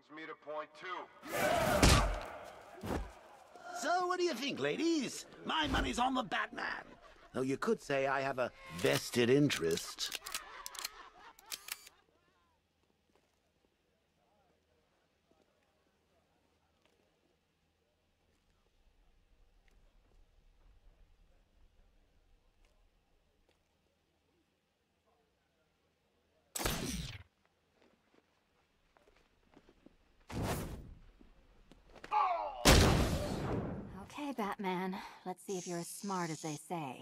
Brings me to point 2. So, what do you think, ladies? My money's on the Batman. Though you could say I have a vested interest. Okay, Batman. Let's see if you're as smart as they say.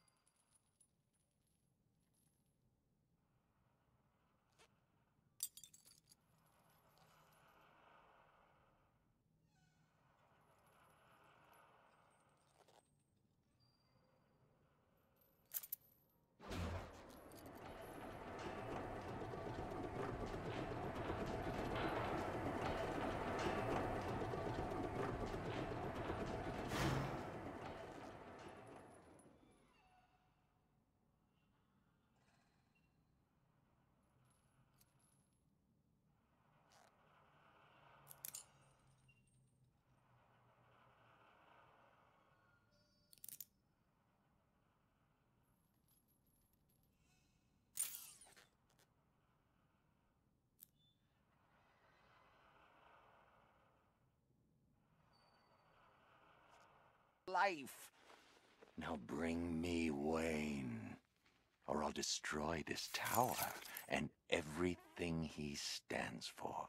Life. Now bring me Wayne, or I'll destroy this tower and everything he stands for.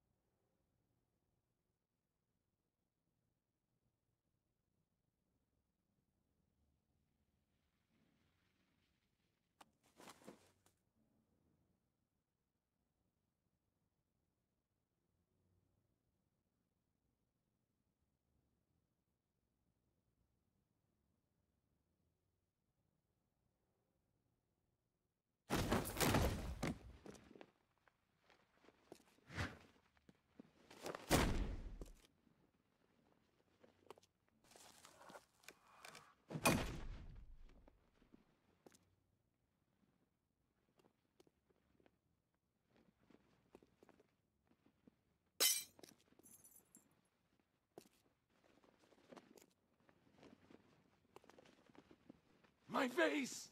My face!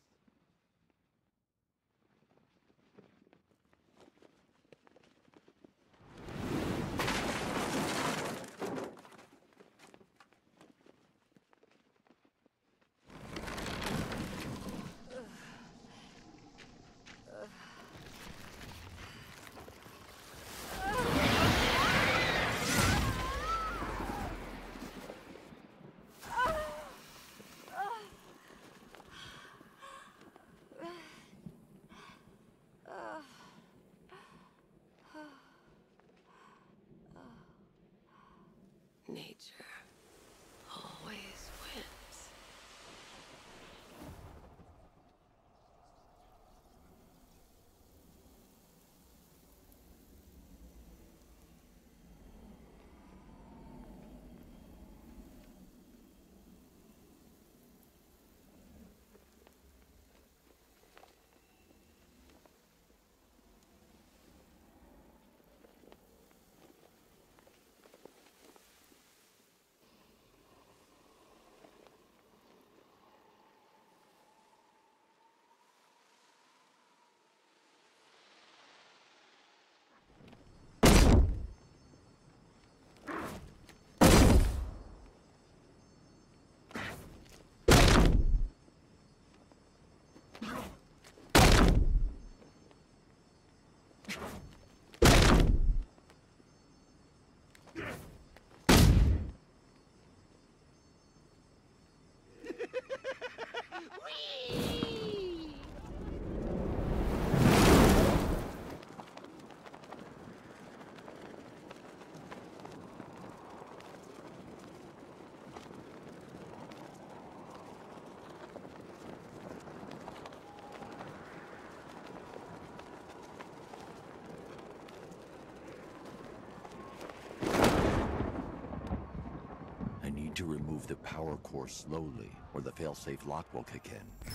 Nature always wins. To remove the power core slowly, or the failsafe lock will kick in.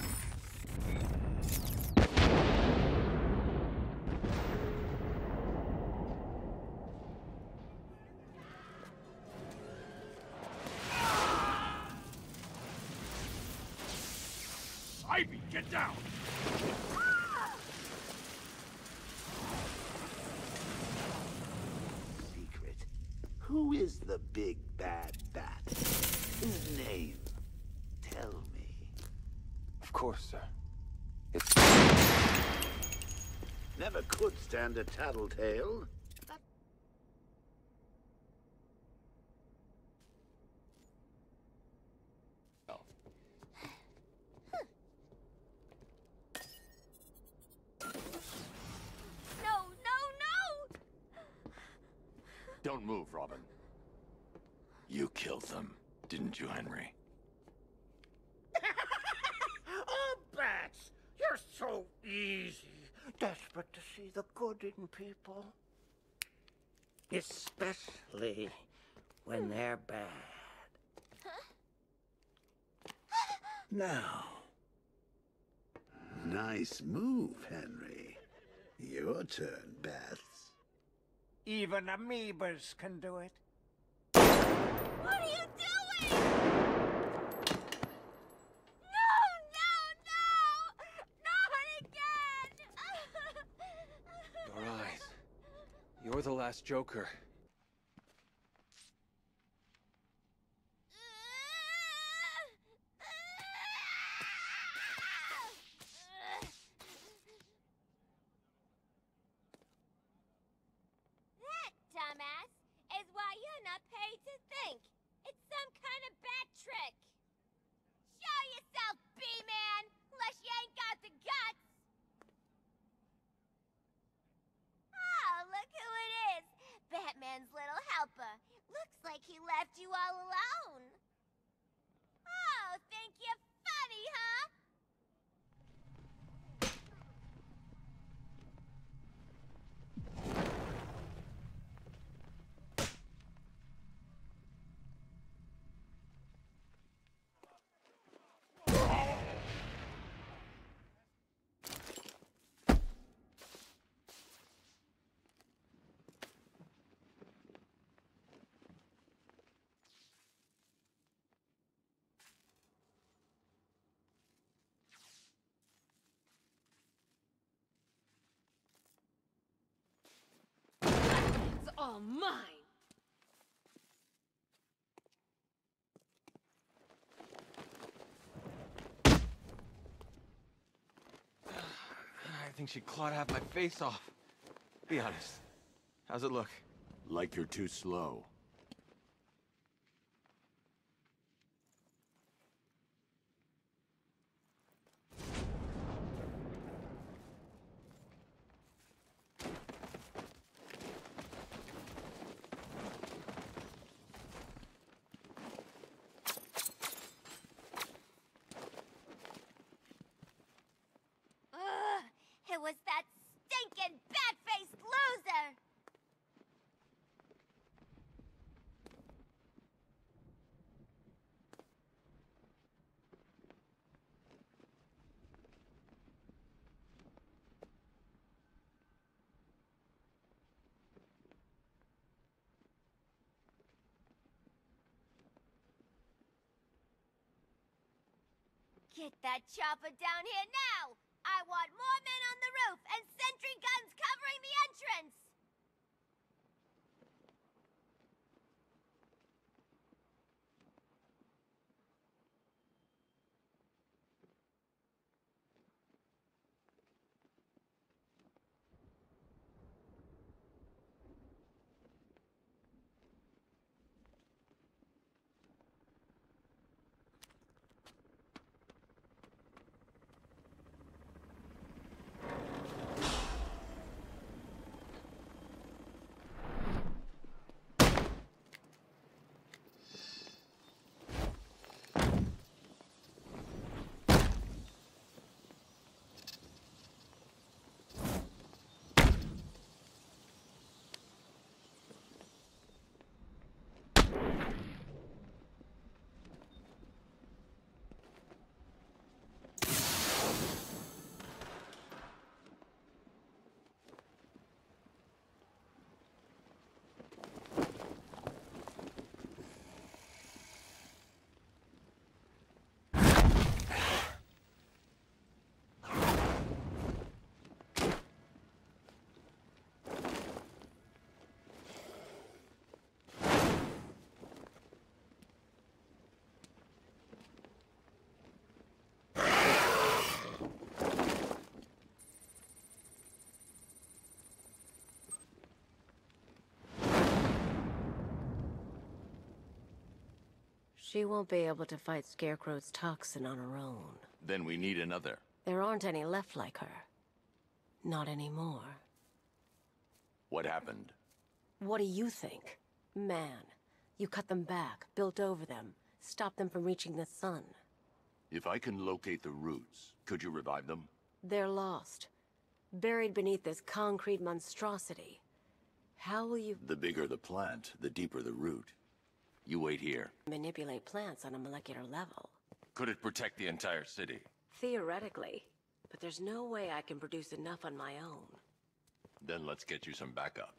Ivy, get down! Secret. Who is the big bad bat? His name. Tell me. Of course, sir. It's... Never could stand a tattletale. Oh. No, no, no! Don't move, Robin. You killed them, didn't you, Henry? Oh, Bats, you're so easy. Desperate to see the good in people. Especially when they're bad. Now. Nice move, Henry. Your turn, Bats. Even amoebas can do it. What are you doing? No, no, no! Not again! Your eyes. You're the last Joker. That, dumbass, is why you're not paid to think. It's some kind of bad trick. Show yourself, B-Man, unless you ain't got the guts. Oh, look who it is. Batman's little helper. Looks like he left you all alone. Oh, think you're funny, huh? It's all mine. I think she clawed half my face off. Be honest. How's it look? Like you're too slow. Ugh, it was that stinking bat-faced loser! Get that chopper down here now! I want more men on the roof and sentry guns covering the entrance! She won't be able to fight Scarecrow's toxin on her own. Then we need another. There aren't any left like her. Not anymore. What happened? What do you think? Man, you cut them back, built over them, stopped them from reaching the sun. If I can locate the roots, could you revive them? They're lost. Buried beneath this concrete monstrosity. How will you The bigger the plant, the deeper the root. You wait here. manipulate plants on a molecular level? Could it protect the entire city? Theoretically. But there's no way I can produce enough on my own. Then let's get you some backup.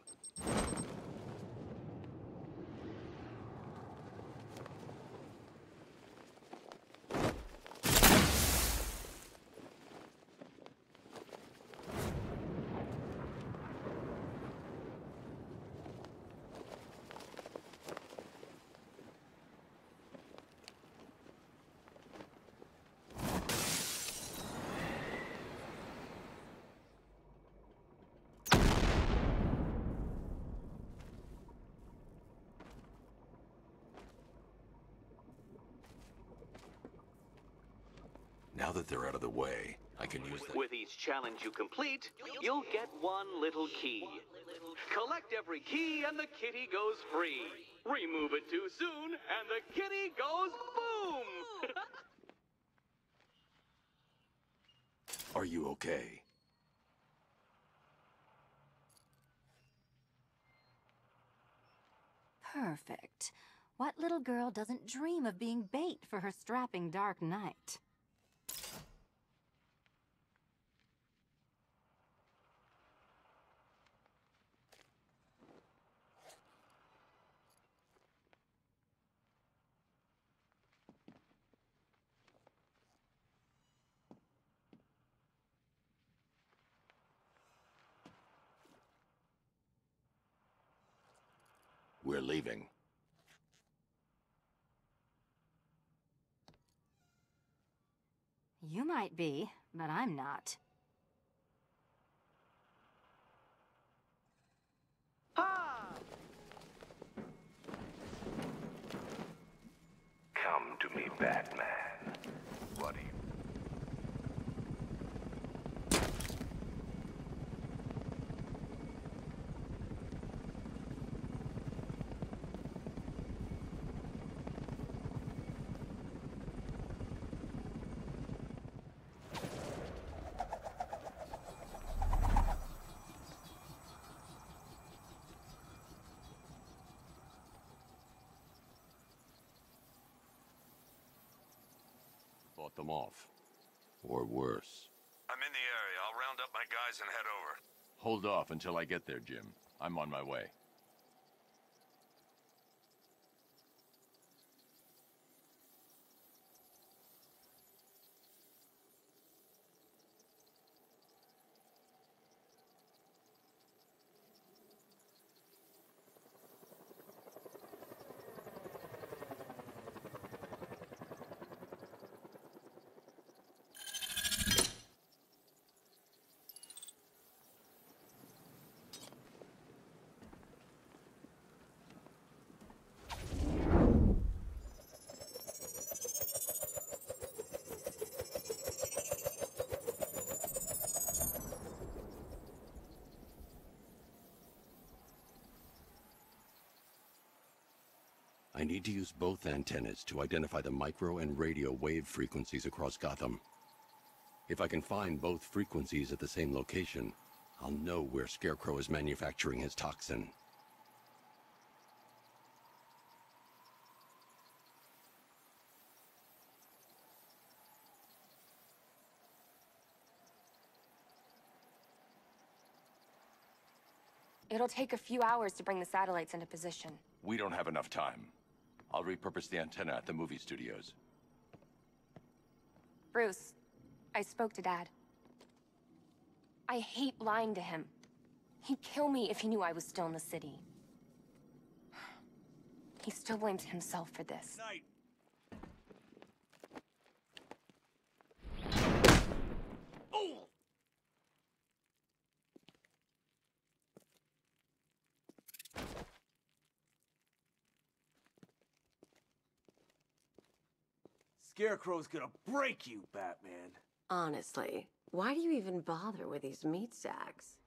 Now that they're out of the way, I can use them. With each challenge you complete, you'll get one little key. Collect every key and the kitty goes free. Remove it too soon and the kitty goes boom! Are you okay? Perfect. What little girl doesn't dream of being bait for her strapping Dark Knight? We're leaving. You might be, but I'm not. Come to me, Batman. What do you... Fought them off. Or worse. I'm in the area. I'll round up my guys and head over. Hold off until I get there, Jim. I'm on my way. I need to use both antennas to identify the micro and radio wave frequencies across Gotham. If I can find both frequencies at the same location, I'll know where Scarecrow is manufacturing his toxin. It'll take a few hours to bring the satellites into position. We don't have enough time. I'll repurpose the antenna at the movie studios. Bruce, I spoke to Dad. I hate lying to him. He'd kill me if he knew I was still in the city. He still blames himself for this. Scarecrow's gonna break you, Batman. Honestly, why do you even bother with these meat sacks?